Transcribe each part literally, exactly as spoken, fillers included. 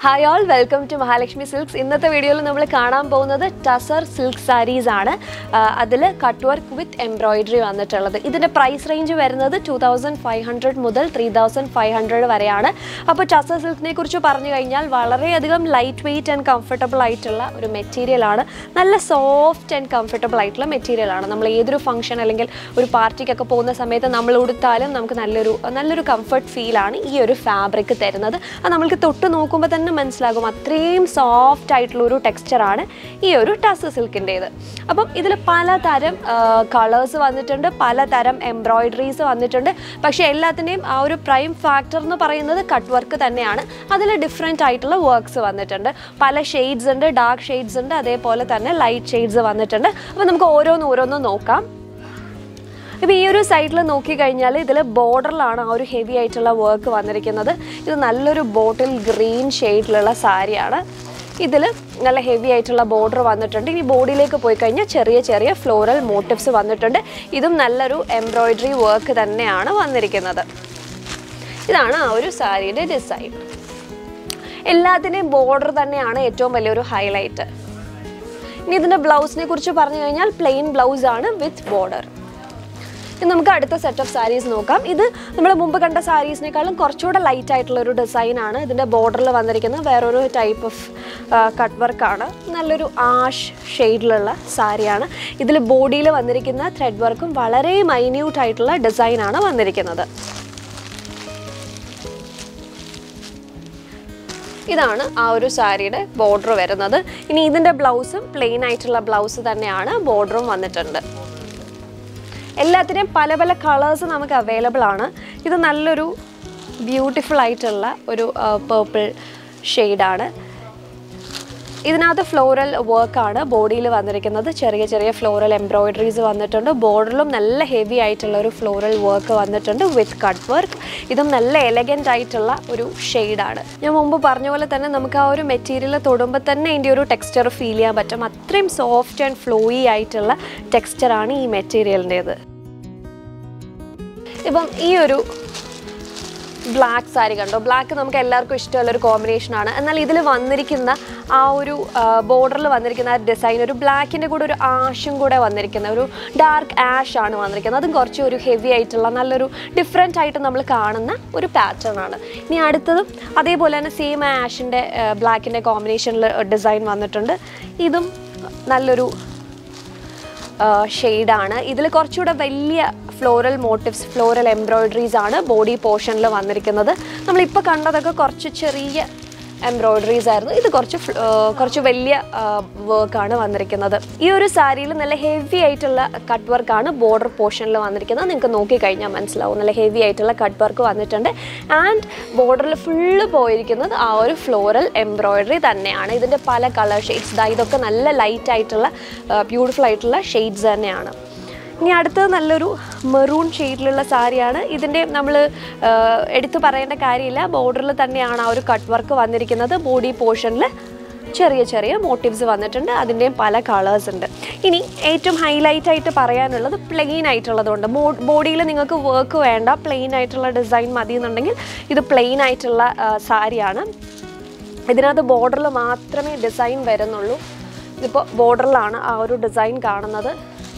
Hi all, welcome to Mahalekshmi Silks. In this video, we will see Tussar silk sarees. That's cutwork with embroidery. This price range is two thousand five hundred to three thousand five hundred. So, Tussar silk is very lightweight and comfortable material. It's soft and comfortable material. We can function or party we comfort feel this fabric. മനസ്സിലാകും അത്രയും soft ആയിട്ടുള്ള ഒരു texture ആണ് ഈ ഒരു ടസർ സിൽക്കിന്റേത്. അപ്പോൾ ഇതിൽ പലതരം കളേഴ്സ് വന്നിട്ടുണ്ട്, പലതരം എംബ്രോയിഡറീസ് വന്നിട്ടുണ്ട്. പക്ഷേ എല്ലാത്തിന്റെയും ആ ഒരു പ്രൈം ഫാക്ടർ എന്ന് പറയുന്നത് കട്ട് വർക്ക് തന്നെയാണ്. അതിൽ ഡിഫറെന്റ് ആയിട്ടുള്ള വർക്ക്സ് വന്നിട്ടുണ്ട്. പല ഷെയ്ഡ്സ് ഉണ്ട്, ഡാർക്ക് ഷെയ്ഡ്സ് ഉണ്ട്, അതേപോലെ തന്നെ ലൈറ്റ് ഷെയ്ഡ്സ് വന്നിട്ടുണ്ട്. അപ്പോൾ നമുക്ക് ഓരോന്ന് ഓരോന്ന് നോക്കാം. ഇപ്പോൾ ഈ ഒരു സൈഡിൽ നോക്കിക്കഴിഞ്ഞാൽ ഇതിൽ ബോർഡറിലാണ് ആ ഒരു ഹെവി ആയിട്ടുള്ള വർക്ക് വന്നിരിക്കുന്നത്. ഇത് നല്ലൊരു ബോട്ടിൽ ഗ്രീൻ ഷെയ്ഡിലുള്ള സാരിയാണ്. ഇതിൽ നല്ല ഹെവി ആയിട്ടുള്ള ബോർഡർ വന്നിട്ടുണ്ട്. ഇനി ബോഡിയിലേക്ക് പോയി കഴിഞ്ഞാൽ ചെറിയ ചെറിയ ഫ്ലോറൽ മോട്ടീവ്സ് വന്നിട്ടുണ്ട്. ഇതും നല്ലൊരു എംബ്രോയിഡറി വർക്ക് തന്നെയാണ് വന്നിരിക്കുന്നത്. ഇതാണ് ആ ഒരു സാരിയുടെ ഡിസൈൻ. എല്ലാത്തിൻ്റെയും ബോർഡർ തന്നെയാണ് ഏറ്റവും വലിയൊരു ഹൈലൈറ്റ്. ഇനി ഇതിൻ്റെ ബ്ലൗസിനെ കുറിച്ച് പറഞ്ഞു കഴിഞ്ഞാൽ പ്ലെയിൻ ബ്ലൗസ് ആണ് വിത്ത് ബോർഡർ. നമുക്ക് അടുത്ത സെറ്റ് ഓഫ് സാരീസ് നോക്കാം. ഇത് നമ്മൾ മുമ്പ് കണ്ട സാരീസിനേക്കാളും കുറച്ചുകൂടെ ലൈറ്റ് ആയിട്ടുള്ള ഒരു ഡിസൈൻ ആണ്. ഇതിൻ്റെ ബോർഡറിൽ വന്നിരിക്കുന്നത് വേറൊരു ടൈപ്പ് ഓഫ് കട്ട് വർക്കാണ്. നല്ലൊരു ആഷ് ഷെയ്ഡിലുള്ള സാരിയാണ്. ഇതിൽ ബോഡിയിൽ വന്നിരിക്കുന്ന ത്രെഡ് വർക്കും വളരെ മൈന്യൂട്ട് ആയിട്ടുള്ള ഡിസൈനാണ് വന്നിരിക്കുന്നത്. ഇതാണ് ആ ഒരു സാരിയുടെ ബോർഡർ വരുന്നത്. ഇനി ഇതിൻ്റെ ബ്ലൗസും പ്ലെയിൻ ആയിട്ടുള്ള ബ്ലൗസ് തന്നെയാണ്, ബോർഡറും വന്നിട്ടുണ്ട്. എല്ലാത്തിനും പല പല കളേഴ്സ് നമുക്ക് അവൈലബിൾ ആണ്. ഇത് നല്ലൊരു ബ്യൂട്ടിഫുൾ ആയിട്ടുള്ള ഒരു പേർപ്പിൾ ഷെയ്ഡാണ്. ഇതിനകത്ത് ഫ്ലോറൽ വർക്കാണ് ബോഡിയിൽ വന്നിരിക്കുന്നത്. ചെറിയ ചെറിയ ഫ്ലോറൽ എംബ്രോയിഡറീസ് വന്നിട്ടുണ്ട്. ബോർഡറിലും നല്ല ഹെവി ആയിട്ടുള്ള ഒരു ഫ്ലോറൽ വർക്ക് വന്നിട്ടുണ്ട് വിത്ത് കട്ട് വർക്ക്. ഇതും നല്ല എലഗൻ്റ് ആയിട്ടുള്ള ഒരു ഷെയ്ഡാണ്. ഞാൻ മുമ്പ് പറഞ്ഞ പോലെ തന്നെ നമുക്ക് ആ ഒരു മെറ്റീരിയൽ തൊടുമ്പോൾ തന്നെ അതിൻ്റെ ഒരു ടെക്സ്ചർ ഫീൽ ചെയ്യാൻ പറ്റും. അത്രയും സോഫ്റ്റ് ആൻഡ് ഫ്ലോയി ആയിട്ടുള്ള ടെക്സ്ചറാണ് ഈ മെറ്റീരിയലിൻ്റേത്. ഇപ്പം ഈ ഒരു ബ്ലാക്ക് സാരി കണ്ടോ, ബ്ലാക്ക് നമുക്ക് എല്ലാവർക്കും ഇഷ്ടമുള്ളൊരു കോമ്പിനേഷനാണ്. എന്നാൽ ഇതിൽ വന്നിരിക്കുന്ന ആ ഒരു ബോർഡറിൽ വന്നിരിക്കുന്ന ആ ഡിസൈൻ ഒരു ബ്ലാക്കിൻ്റെ കൂടെ ഒരു ആഷും കൂടെ വന്നിരിക്കുന്ന ഒരു ഡാർക്ക് ആഷ് ആണ് വന്നിരിക്കുന്നത്. അതും കുറച്ച് ഒരു ഹെവി ആയിട്ടുള്ള നല്ലൊരു ഡിഫറെൻ്റ് ആയിട്ട് നമ്മൾ കാണുന്ന ഒരു പാറ്റേൺ ആണ്. ഇനി അടുത്തതും അതേപോലെ തന്നെ സെയിം ആഷിൻ്റെ ബ്ലാക്കിൻ്റെ കോമ്പിനേഷനിൽ ഡിസൈൻ വന്നിട്ടുണ്ട്. ഇതും നല്ലൊരു ഷെയ്ഡാണ്. ഇതിൽ കുറച്ചുകൂടെ വലിയ ഫ്ലോറൽ മോട്ടീവ്സ്, ഫ്ലോറൽ എംബ്രോയിഡറീസ് ആണ് ബോഡി പോർഷനിൽ വന്നിരിക്കുന്നത്. നമ്മളിപ്പോൾ കണ്ടതൊക്കെ കുറച്ച് ചെറിയ എംബ്രോയിഡറീസ് ആയിരുന്നു. ഇത് കുറച്ച് കുറച്ച് വലിയ വർക്കാണ് വന്നിരിക്കുന്നത്. ഈ ഒരു സാരിയിൽ നല്ല ഹെവി ആയിട്ടുള്ള കട്ട് വർക്കാണ് ബോർഡർ പോർഷനിൽ വന്നിരിക്കുന്നത്. നിങ്ങൾക്ക് നോക്കിക്കഴിഞ്ഞാൽ മനസ്സിലാവും നല്ല ഹെവി ആയിട്ടുള്ള കട്ട് വർക്ക് വന്നിട്ടുണ്ട്. ആൻഡ് ബോർഡറിൽ ഫുള്ള് പോയിരിക്കുന്നത് ആ ഒരു ഫ്ലോറൽ എംബ്രോയിഡറി തന്നെയാണ്. ഇതിൻ്റെ പല കളർ ഷെയ്ഡ്സ്, ഇതൊക്കെ നല്ല ലൈറ്റ് ആയിട്ടുള്ള ബ്യൂട്ടിഫുൾ ആയിട്ടുള്ള ഷെയ്ഡ്സ് തന്നെയാണ്. ഇനി അടുത്തത് നല്ലൊരു മെറൂൺ ഷെയ്ഡിലുള്ള സാരിയാണ്. ഇതിൻ്റെ നമ്മൾ എടുത്തു പറയേണ്ട കാര്യമില്ല, ബോർഡറിൽ തന്നെയാണ് ആ ഒരു കട്ട് വർക്ക് വന്നിരിക്കുന്നത്. ബോഡി പോർഷനിൽ ചെറിയ ചെറിയ മോട്ടീവ്സ് വന്നിട്ടുണ്ട്. അതിൻ്റെയും പല കളേഴ്സ് ഉണ്ട്. ഇനി ഏറ്റവും ഹൈലൈറ്റ് ആയിട്ട് പറയാനുള്ളത് പ്ലെയിൻ ആയിട്ടുള്ളതുകൊണ്ട്, ബോഡിയിൽ നിങ്ങൾക്ക് വർക്ക് വേണ്ട, പ്ലെയിൻ ആയിട്ടുള്ള ഡിസൈൻ മതി എന്നുണ്ടെങ്കിൽ ഇത് പ്ലെയിൻ ആയിട്ടുള്ള സാരിയാണ്. ഇതിനകത്ത് ബോർഡറിൽ മാത്രമേ ഡിസൈൻ വരുന്നുള്ളൂ. ഇതിപ്പോൾ ബോർഡറിലാണ് ആ ഒരു ഡിസൈൻ കാണുന്നത്.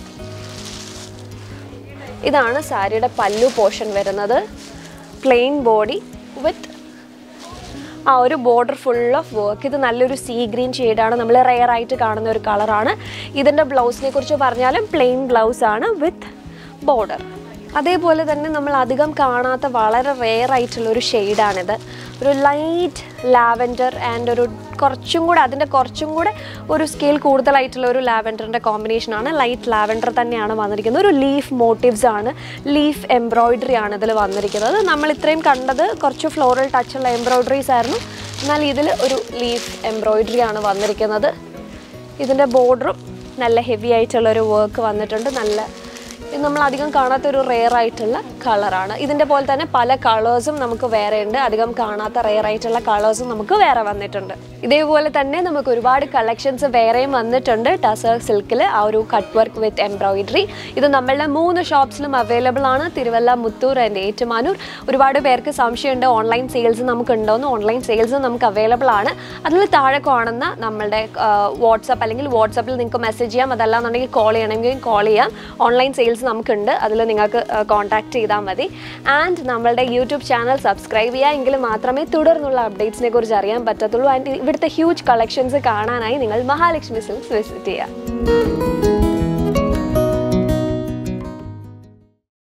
ഇതാണ് സാരിയുടെ പല്ലു പോർഷൻ വരുന്നത്. പ്ലെയിൻ ബോഡി വിത്ത് ആ ഒരു ബോർഡർ ഫുൾ ഓഫ് വർക്ക്. ഇത് നല്ലൊരു സീ ഗ്രീൻ ഷെയ്ഡാണ്, നമ്മൾ റെയർ ആയിട്ട് കാണുന്ന ഒരു കളറാണ്. ഇതിൻ്റെ ബ്ലൗസിനെ കുറിച്ച് പറഞ്ഞാലും പ്ലെയിൻ ബ്ലൗസ് ആണ് വിത്ത് ബോർഡർ. അതേപോലെ തന്നെ നമ്മൾ അധികം കാണാത്ത വളരെ റെയർ ആയിട്ടുള്ളൊരു ഷെയ്ഡാണിത്. ഒരു ലൈറ്റ് ലാവൻഡർ ആൻഡ് ഒരു കുറച്ചും കൂടെ അതിൻ്റെ കുറച്ചും കൂടെ ഒരു സ്കെയിൽ കൂടുതലായിട്ടുള്ള ഒരു ലാവൻഡറിൻ്റെ കോമ്പിനേഷനാണ്. ലൈറ്റ് ലാവൻഡർ തന്നെയാണ് വന്നിരിക്കുന്നത്. ഒരു ലീഫ് മോട്ടീവ്സ് ആണ്, ലീഫ് എംബ്രോയിഡറി ആണ് ഇതിൽ വന്നിരിക്കുന്നത്. നമ്മൾ ഇത്രയും കണ്ടത് കുറച്ച് ഫ്ലോറൽ ടച്ചുള്ള എംബ്രോയിഡറീസ് ആയിരുന്നു. എന്നാൽ ഇതിൽ ഒരു ലീഫ് എംബ്രോയിഡറി ആണ് വന്നിരിക്കുന്നത്. ഇതിൻ്റെ ബോർഡറും നല്ല ഹെവി ആയിട്ടുള്ളൊരു വർക്ക് വന്നിട്ടുണ്ട്. നല്ല ഇത് നമ്മൾ അധികം കാണാത്തൊരു റെയർ ആയിട്ടുള്ള കളറാണ്. ഇതിൻ്റെ പോലെ തന്നെ പല കളേഴ്സും നമുക്ക് വേറെ ഉണ്ട്. അധികം കാണാത്ത റെയർ ആയിട്ടുള്ള കളേഴ്സും നമുക്ക് വേറെ വന്നിട്ടുണ്ട്. ഇതേപോലെ തന്നെ നമുക്ക് ഒരുപാട് കളക്ഷൻസ് വേറെയും വന്നിട്ടുണ്ട് ടസർ സിൽക്കിൽ, ആ ഒരു കട്ട് വർക്ക് വിത്ത് എംബ്രോയിഡറി. ഇത് നമ്മളുടെ മൂന്ന് ഷോപ്സിലും അവൈലബിൾ ആണ്, തിരുവല്ല, മുത്തൂർ ആൻഡ് ഏറ്റുമാനൂർ. ഒരുപാട് പേർക്ക് സംശയമുണ്ട് ഓൺലൈൻ സെയിൽസ് നമുക്ക് ഉണ്ടോയെന്ന്. ഓൺലൈൻ സെയിൽസ് നമുക്ക് അവൈലബിൾ ആണ്. അതിൽ താഴെ കാണുന്ന നമ്മളുടെ വാട്സപ്പ് അല്ലെങ്കിൽ വാട്സപ്പിൽ നിങ്ങൾക്ക് മെസ്സേജ് ചെയ്യാം, അതല്ലാന്നുണ്ടെങ്കിൽ കോൾ ചെയ്യണമെങ്കിൽ കോൾ ചെയ്യാം. ഓൺലൈൻ സെയിൽസ് നമുക്കുണ്ട്, അതിൽ നിങ്ങൾക്ക് കോൺടാക്ട് ചെയ്താൽ മതി. ആൻഡ് നമ്മളുടെ യൂട്യൂബ് ചാനൽ സബ്സ്ക്രൈബ് ചെയ്യുക, എങ്കിൽ മാത്രമേ തുടർന്നുള്ള അപ്ഡേറ്റ്സിനെ കുറിച്ച് അറിയാൻ പറ്റത്തുള്ളൂ. ആൻഡ് ഇവിടുത്തെ ഹ്യൂജ് കളക്ഷൻസ് കാണാനായി നിങ്ങൾ മഹാലക്ഷ്മി സിൽക്സ് വിസിറ്റ് ചെയ്യുക.